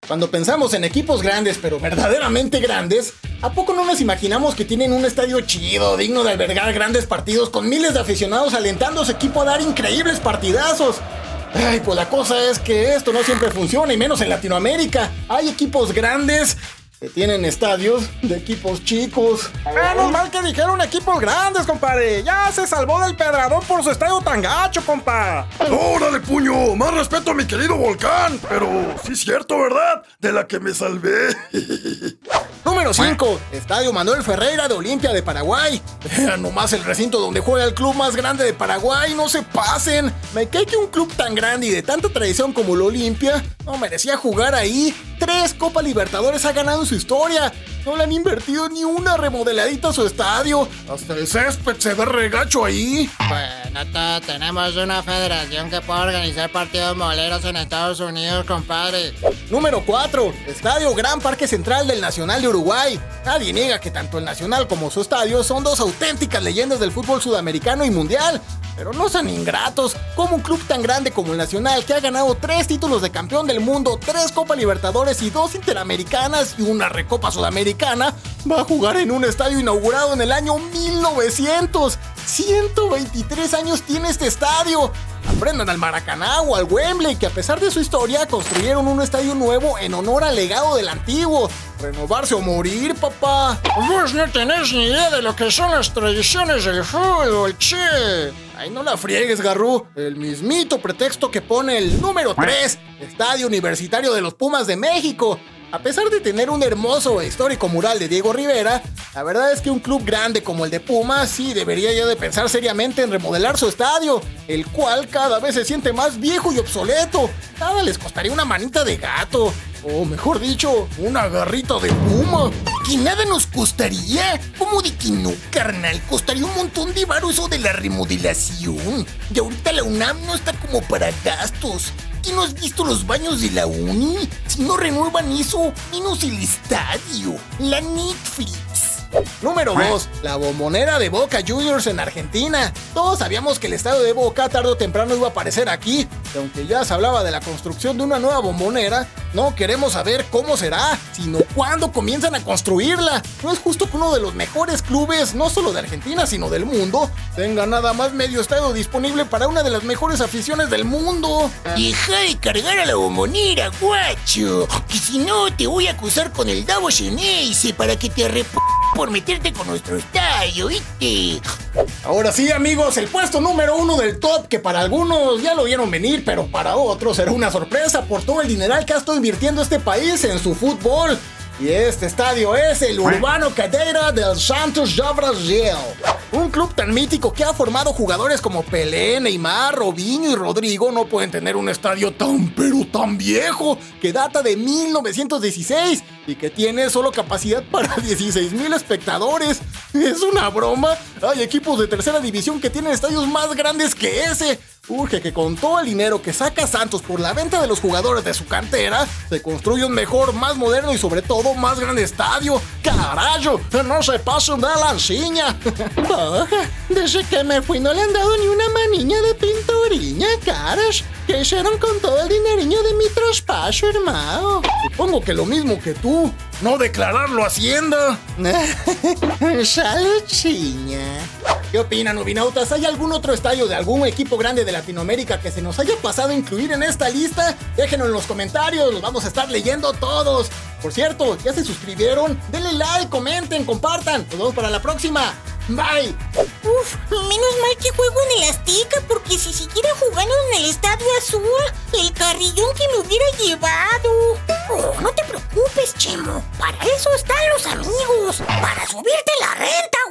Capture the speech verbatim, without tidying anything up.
Cuando pensamos en equipos grandes, pero verdaderamente grandes, ¿a poco no nos imaginamos que tienen un estadio chido, digno de albergar grandes partidos con miles de aficionados alentando a su equipo a dar increíbles partidazos? Ay, pues la cosa es que esto no siempre funciona, y menos en Latinoamérica. Hay equipos grandes que tienen estadios de equipos chicos. Menos mal que dijeron equipos grandes, compadre. Ya se salvó del pedradón por su estadio tan gacho, compa. ¡Órale, puño! Más respeto a mi querido Volcán. Pero sí es cierto, ¿verdad? De la que me salvé. Número cinco. Estadio Manuel Ferreira de Olimpia de Paraguay. Vean nomás el recinto donde juega el club más grande de Paraguay. No se pasen. Me cae que un club tan grande y de tanta tradición como el Olimpia no merecía jugar ahí. Tres Copa Libertadores ha ganado en su historia. No le han invertido ni una remodeladita a su estadio. Hasta el césped se ve regacho ahí. Bueno, todos tenemos una federación que puede organizar partidos moleros en Estados Unidos, compadre. Número cuatro. Estadio Gran Parque Central del Nacional de Uruguay. Nadie niega que tanto el Nacional como su estadio son dos auténticas leyendas del fútbol sudamericano y mundial. Pero no sean ingratos. Como un club tan grande como el Nacional, que ha ganado tres títulos de campeón del mundo, tres Copa Libertadores y dos Interamericanas y una Recopa Sudamericana, va a jugar en un estadio inaugurado en el año mil novecientos. ciento veintitrés años tiene este estadio. Aprendan al Maracaná o al Wembley, que a pesar de su historia construyeron un estadio nuevo en honor al legado del antiguo. Renovarse o morir, papá. Vos no tenés ni idea de lo que son las tradiciones del fútbol, che. Ay, no la friegues, Garrú. El mismito pretexto que pone el número tres, Estadio Universitario de los Pumas de México. A pesar de tener un hermoso e histórico mural de Diego Rivera, la verdad es que un club grande como el de Pumas sí debería ya de pensar seriamente en remodelar su estadio, el cual cada vez se siente más viejo y obsoleto. Nada les costaría una manita de gato, o mejor dicho, una garrita de puma. ¿Que nada nos costaría? ¿Cómo de que no, carnal? Costaría un montón de varo eso de la remodelación. Y ahorita la UNAM no está como para gastos. ¿Qué no has visto los baños de la uni? Si no renuevan eso, menos el estadio. La Netflix. Número dos. La Bombonera de Boca Juniors en Argentina. Todos sabíamos que el estadio de Boca tarde o temprano iba a aparecer aquí. Y aunque ya se hablaba de la construcción de una nueva bombonera, no queremos saber cómo será, sino cuándo comienzan a construirla. No es justo que uno de los mejores clubes, no solo de Argentina, sino del mundo, tenga nada más medio estadio disponible para una de las mejores aficiones del mundo. Deja de cargar a la bombonera, guacho, que si no te voy a acusar con el Davo Geneise para que te arrep... por meterte con nuestro estadio, ¿viste? Ahora sí, amigos, el puesto número uno del top, que para algunos ya lo vieron venir, pero para otros será una sorpresa por todo el dineral que ha estado invirtiendo este país en su fútbol. Y este estadio es el Urbano Cadeira del Santos de Brasil. Un club tan mítico que ha formado jugadores como Pelé, Neymar, Robinho y Rodrigo no pueden tener un estadio tan pero tan viejo, que data de mil novecientos dieciséis y que tiene solo capacidad para dieciséis mil espectadores. ¿Es una broma? Hay equipos de tercera división que tienen estadios más grandes que ese. Urge que con todo el dinero que saca Santos por la venta de los jugadores de su cantera, se construya un mejor, más moderno y sobre todo más grande estadio. ¡Carajo! ¡No se pasen de lanciña! Desde que me fui no le han dado ni una manilla de pinturilla, caras. ¿Qué hicieron con todo el dineriño de mi traspaso, hermano? Supongo que lo mismo que tú. No declararlo a Hacienda. Saludciña. ¿Qué opinan, Ubinautas? ¿Hay algún otro estadio de algún equipo grande de Latinoamérica que se nos haya pasado a incluir en esta lista? Déjenlo en los comentarios, los vamos a estar leyendo todos. Por cierto, ¿ya se suscribieron? Denle like, comenten, compartan. Nos vemos para la próxima. Bye. Uf, menos mal que juego en el Azteca, porque si siguiera jugando en el Estadio Azul, el carrillón que me hubiera llevado. Oh, no te preocupes, Chemo. Para eso están los amigos. Para subirte la renta,